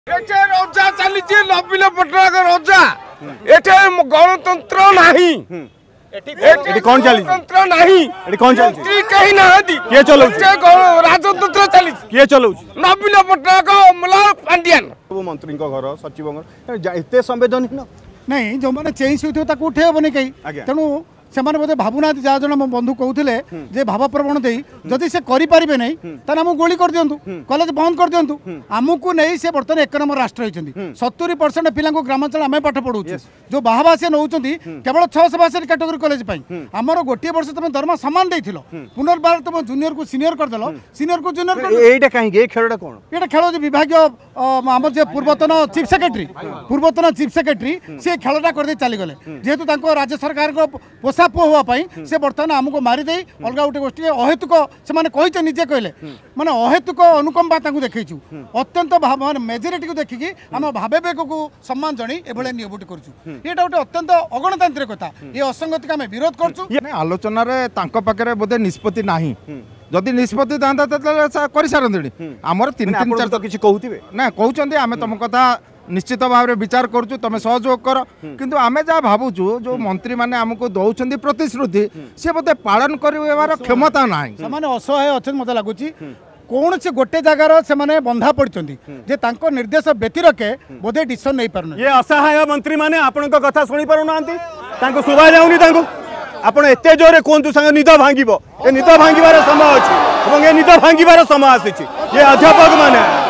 रजा चली नवीन पट्टनायक रजा एठे गणतंत्र नहीं कौन चली गणतंत्र नहीं कौन चली कहीं नहीं किए चलो राजतंत्र चली किए चलो नवीन पट्टनायक अमला पांड्यान मंत्री घर सचिव एत संवेदनहीन नहीं जो मैंने चेंज होता उठे हेनी कहीं तेणु से बोधे भावुना जहाँ जन मो बंधु कहते भावप्रवण दे जदि से करें नहीं आमको गोली कर दिंतु कॉलेज बंद कर दिंतु आमको नहीं से बर्तमान 1 नंबर राष्ट्र होती 70% पिला ग्रामांचल आम पाठ पढ़ू जो बाहा सी नौ केवल 662 कैटेगरी कॉलेज आमर गोटे वर्ष तुम दरमा सामान देथिल पुनर्बार तुम जूनियर को सीनियर करदेल सीनियर को जूनियर खेल कौन ये खेल विभाग आम जो पूर्वतन चीफ सेक्रेटरी सी खेलटा कर चलीगले जेहेतु राज्य सरकार पोषा पुआ हाँपाई से बर्तमान आमको मारिदे अलग गोटे गोष्ठी अहेतुक से निजे कहले माने अहेतुक अनुकंपा देखु अत्यंत माने मेजोरिटी को देखिकी आम भावेक को सम्मान जन एभले नियबुटी करूँ ये गोटे अत्यंत अगणतांत्रिकता ये असंगति आम विरोध करूँ आलोचन बोधे निष्पत्ति नहीं जदि निष्पत्ति था कर सारे आमर 3-4 तो किसी कहते ना कहते आम तुम कथा निश्चित भाव में विचार करूँ तुम सहयोग कर किंतु आम जहाँ भावुचु जो मंत्री मैंने आमको दौरान प्रतिश्रुति सी बोधे पालन कर क्षमता ना असहाय अच्छे मत लगुच कौन से गोटे जगार से बंधा पड़ती निर्देश व्यतिरके बोधे डिसीजन नहीं पार ये असहाय मंत्री मैंने आपण कथा शुणी पार ना शुभा जाऊनी आपण एत जोरे कहतु सांग निद भांग निद भांगार समय अच्छी निद भांगार समय आसी ये अध्यापक मैंने